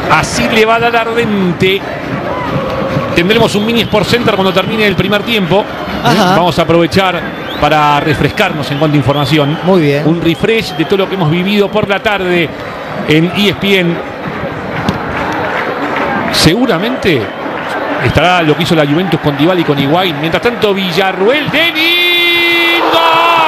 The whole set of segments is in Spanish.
Así le va a dar Ardente. Tendremos un mini Sport Center cuando termine el primer tiempo. Vamos a aprovechar para refrescarnos en cuanto a información. Muy bien. Un refresh de todo lo que hemos vivido por la tarde en ESPN. Seguramente estará lo que hizo la Juventus con Dybala y con Higuaín. Mientras tanto, Villarruel, Denis, ¡gol!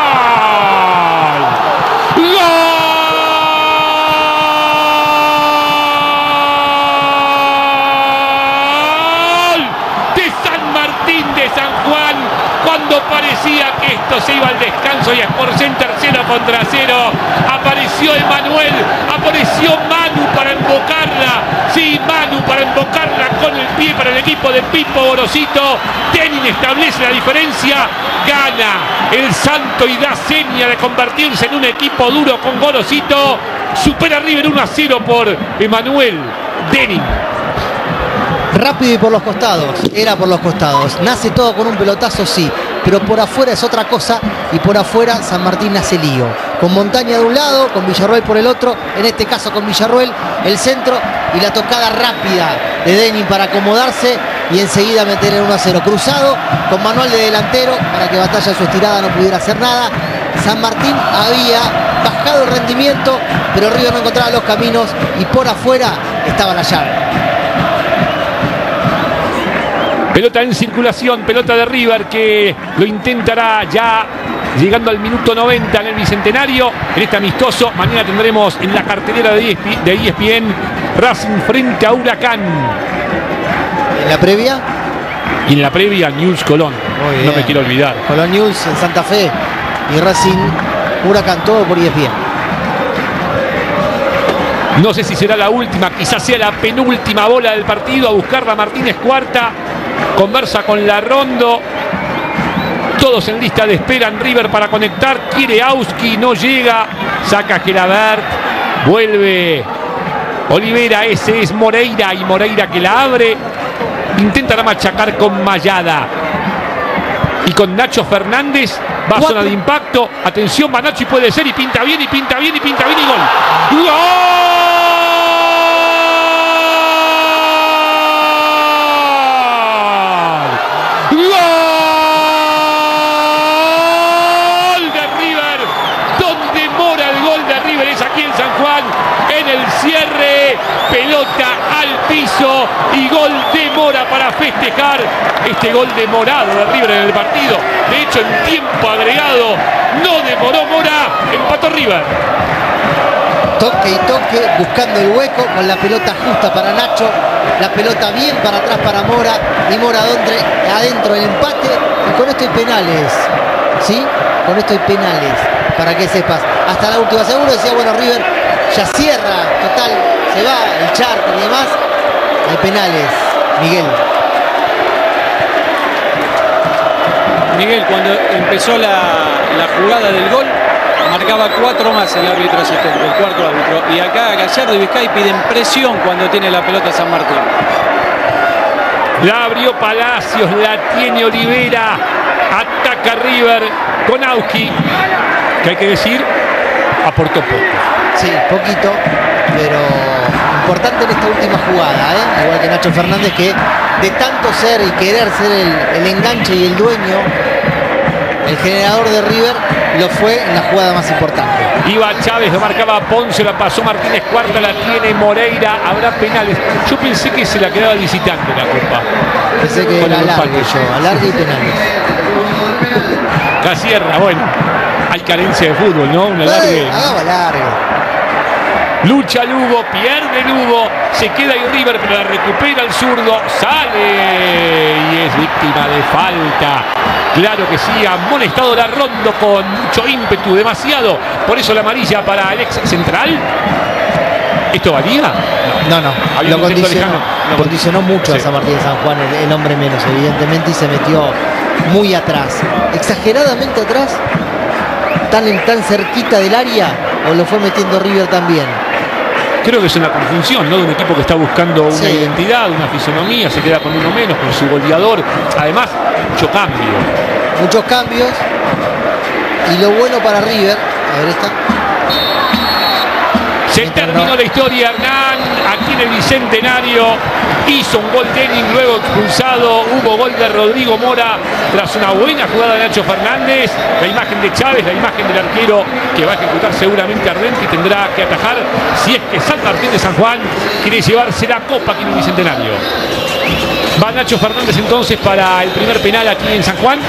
Parecía que esto se iba al descanso y a Sport Center 0-0. Apareció Emanuel, apareció Manu para invocarla. Sí, Manu para invocarla con el pie para el equipo de Pipo Gorosito. Denis establece la diferencia. Gana el Santo y da seña de convertirse en un equipo duro con Gorosito. Supera River 1-0 por Emanuel Denis. Rápido y por los costados, era por los costados. Nace todo con un pelotazo, sí, pero por afuera es otra cosa y por afuera San Martín hace lío. Con Montaña de un lado, con Villarruel por el otro, en este caso con Villarruel, el centro y la tocada rápida de Denis para acomodarse y enseguida meter el 1-0. Cruzado con Manuel de delantero para que Batalla su estirada no pudiera hacer nada. San Martín había bajado el rendimiento, pero River no encontraba los caminos y por afuera estaba la llave. Pelota en circulación, pelota de River que lo intentará ya llegando al minuto 90 en el Bicentenario. En este amistoso, mañana tendremos en la cartelera de ESPN Racing frente a Huracán. ¿En la previa? Y en la previa, Newell's Colón. No me quiero olvidar. Colón Newell's en Santa Fe y Racing Huracán, todo por ESPN. No sé si será la última, quizás sea la penúltima bola del partido. A buscarla Martínez Cuarta. Conversa con Larrondo. Todos en lista de espera en River para conectar. Quiere Auski, no llega. Saca Gelabert. Vuelve Olivera. Ese es Moreira. Y Moreira que la abre. Intentará machacar con Mayada. Y con Nacho Fernández. Va a zona de impacto. Atención, Banachi puede ser. Y pinta bien, y pinta bien, y pinta bien. Y gol. ¡Gol! Pelota al piso y gol de Mora para festejar este gol demorado de River en el partido. De hecho, en tiempo agregado no demoró Mora, empató River. Toque y toque, buscando el hueco con la pelota justa para Nacho, la pelota bien para atrás para Mora y Mora adentro el empate. Y con esto hay penales, ¿sí? Con esto hay penales, para que sepas. Hasta la última seguro decía, bueno, River ya cierra, total, se va el charter y demás. Hay penales, Miguel. Miguel, cuando empezó la jugada del gol, marcaba 4 más el árbitro asistente, el cuarto árbitro. Y acá Gallardo y Vizcay piden presión cuando tiene la pelota San Martín. La abrió Palacios, la tiene Olivera. Ataca River con Auski, que hay que decir, aportó poco. Sí, poquito, pero importante en esta última jugada, ¿eh? Igual que Nacho Fernández, que de tanto ser y querer ser el enganche y el dueño, el generador de River, lo fue en la jugada más importante. Iba Chávez, lo marcaba Ponce, la pasó Martínez Cuarta, la tiene Moreira, habrá penales. Yo pensé que se la quedaba visitante la Copa. Pensé que era alargue yo, alargue y penales. Casierra, bueno, hay carencia de fútbol, ¿no? Un alargue. Alargue. Lucha Lugo, pierde Lugo, se queda ahí River, pero la recupera el zurdo, sale y es víctima de falta. Claro que sí, amonestado Larrondo con mucho ímpetu, demasiado. Por eso la amarilla para el ex central. ¿Esto valía? No. Lo condicionó mucho a San Martín de San Juan, el hombre menos, evidentemente, y se metió muy atrás. Exageradamente atrás, tan cerquita del área, o lo fue metiendo River también. Creo que es una conjunción, ¿no? De un equipo que está buscando una identidad, una fisonomía, se queda con uno menos, con su goleador. Además, muchos cambios. Y lo bueno para River, a ver esta. Se terminó la historia, Hernán. aquí en el Bicentenario. Hizo un gol Denning, luego expulsado. Hubo gol de Rodrigo Mora tras una buena jugada de Nacho Fernández. La imagen de Chávez, la imagen del arquero que va a ejecutar seguramente Ardente y tendrá que atajar si es que San Martín de San Juan quiere llevarse la copa aquí en el Bicentenario. Va Nacho Fernández entonces para el primer penal aquí en San Juan.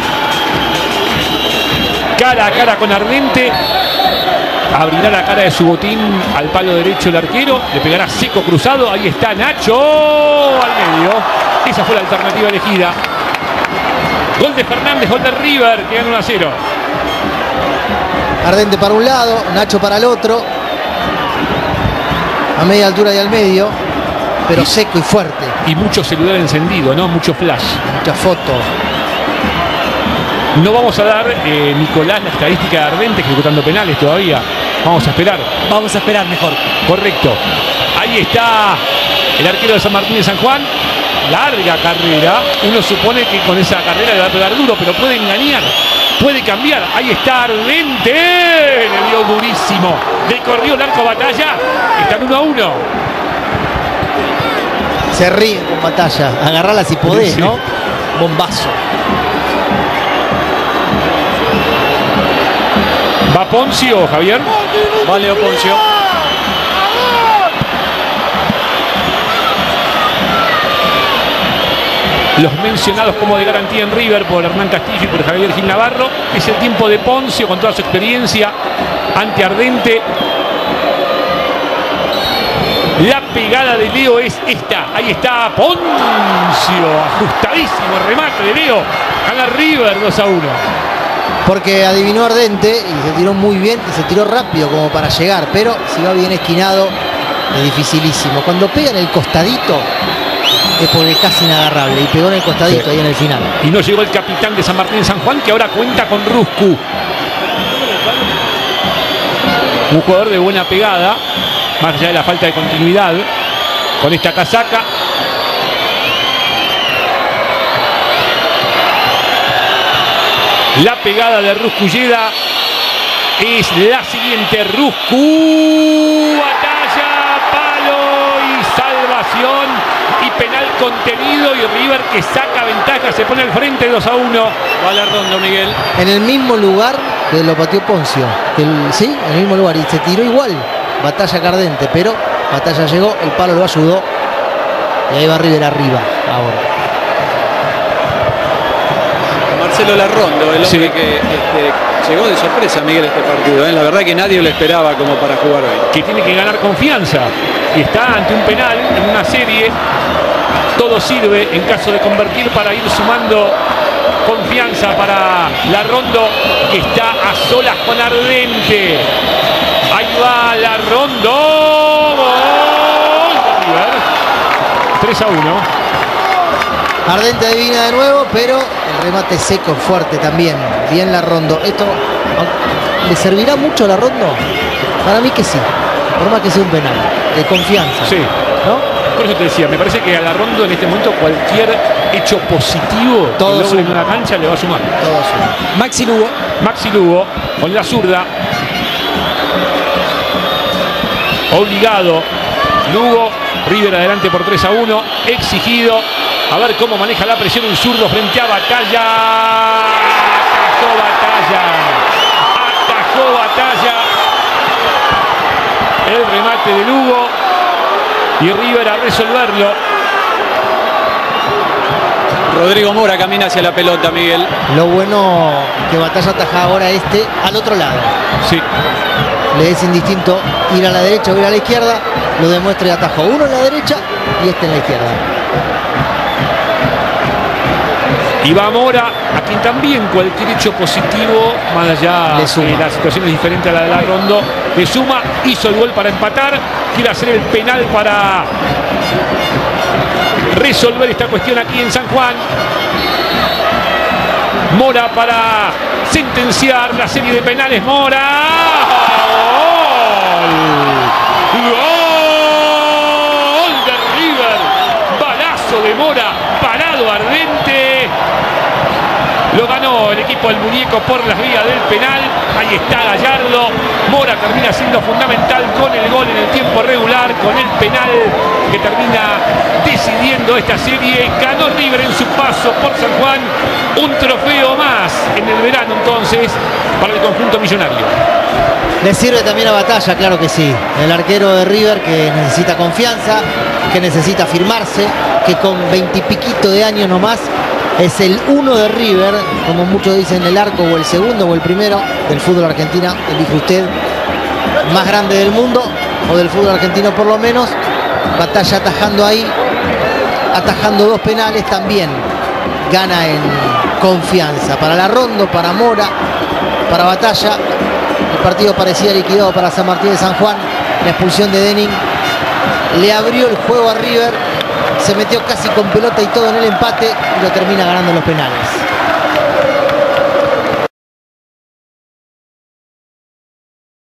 Cara a cara con Ardente. Abrirá la cara de su botín al palo derecho el arquero. Le pegará seco cruzado. Ahí está Nacho al medio. Esa fue la alternativa elegida. Gol de Fernández, gol de River, que gana 1-0. Ardente para un lado, Nacho para el otro. A media altura y al medio. Pero seco y fuerte. Y mucho celular encendido, ¿no? Mucho flash. Mucha foto. No vamos a dar, Nicolás, la estadística de Ardente ejecutando penales todavía. Vamos a esperar. Vamos a esperar mejor. Correcto. Ahí está el arquero de San Martín de San Juan. Larga carrera. Uno supone que con esa carrera le va a pegar duro, pero puede engañar. Puede cambiar. Ahí está Ardente. Le dio durísimo. Le corrió el arco Batalla. Están 1-1. Se ríen con Batalla. Agarrala si podés, Sí. ¿no? Bombazo. Va Poncio, Javier. Va Leo Poncio. Los mencionados como de garantía en River por Hernán Castillo y por Javier Gil Navarro. Es el tiempo de Poncio con toda su experiencia ante Ardente. La pegada de Leo es esta. Ahí está Poncio. Ajustadísimo el remate de Leo. Gana River 2-1. Porque adivinó Ardente y se tiró muy bien, y se tiró rápido como para llegar, pero si va bien esquinado es dificilísimo. Cuando pega en el costadito es porque es casi inagarrable, y pegó en el costadito, sí, ahí en el final. Y no llegó el capitán de San Martín de San Juan, que ahora cuenta con Ruscu. Un jugador de buena pegada, más allá de la falta de continuidad con esta casaca. La pegada de Ruscu Lleda es la siguiente. Ruscu, batalla, palo y salvación y penal contenido, y River que saca ventaja, se pone al frente 2-1. Va Larrondo, Miguel. En el mismo lugar que lo pateó Poncio. Sí, en el mismo lugar, y se tiró igual. Batalla Ardente, pero Batalla llegó, el palo lo ayudó y ahí va River arriba ahora. Marcelo Larrondo, el hombre, sí, que llegó de sorpresa, Miguel, este partido. La verdad que nadie lo esperaba como para jugar hoy. Que tiene que ganar confianza y está ante un penal en una serie. Todo sirve en caso de convertir para ir sumando confianza para Larrondo, que está a solas con Ardente. Ahí va Larrondo. Gol de River. 3-1. Ardente adivina de nuevo, pero el remate seco, fuerte también. Bien Larrondo. ¿Esto le servirá mucho a Larrondo? Para mí que sí. Por más que sea un penal. De confianza. Sí. ¿No? Por eso te decía, me parece que a Larrondo en este momento cualquier hecho positivo todo que logre en una cancha le va a sumar. Todo suma. Maxi Lugo. Maxi Lugo con la zurda. Obligado. Lugo. River adelante por 3-1. Exigido. A ver cómo maneja la presión el zurdo frente a Batalla. Atajó Batalla. Atajó Batalla. El remate de Lugo. Y River a resolverlo. Rodrigo Mora camina hacia la pelota, Miguel. Lo bueno que Batalla ataja ahora al otro lado. Sí. Le es indistinto ir a la derecha o ir a la izquierda. Lo demuestra y atajó. Uno en la derecha y este en la izquierda. Y va Mora, a quien también cualquier hecho positivo, más allá de la situación es diferente a la de Larrondo, le suma. Hizo el gol para empatar. Quiere hacer el penal para resolver esta cuestión aquí en San Juan. Mora para sentenciar la serie de penales. Mora. ¡Gol! ¡Gol de River! Balazo de Mora, parado Ardente. Lo ganó el equipo del muñeco por las vías del penal. Ahí está Gallardo. Mora termina siendo fundamental con el gol en el tiempo regular, con el penal que termina decidiendo esta serie. Ganó River en su paso por San Juan. Un trofeo más en el verano entonces para el conjunto millonario. Le sirve también a Batalla, claro que sí. El arquero de River que necesita confianza, que necesita firmarse, que con 20 y piquito de años nomás es el uno de River, como muchos dicen, el arco o el segundo o el primero del fútbol argentino, elige usted, más grande del mundo o del fútbol argentino por lo menos. Batalla atajando ahí, atajando 2 penales también, gana en confianza. Para Larrondo, para Mora, para Batalla, el partido parecía liquidado para San Martín de San Juan. La expulsión de Denning le abrió el juego a River, se metió casi con pelota y todo en el empate y lo termina ganando los penales.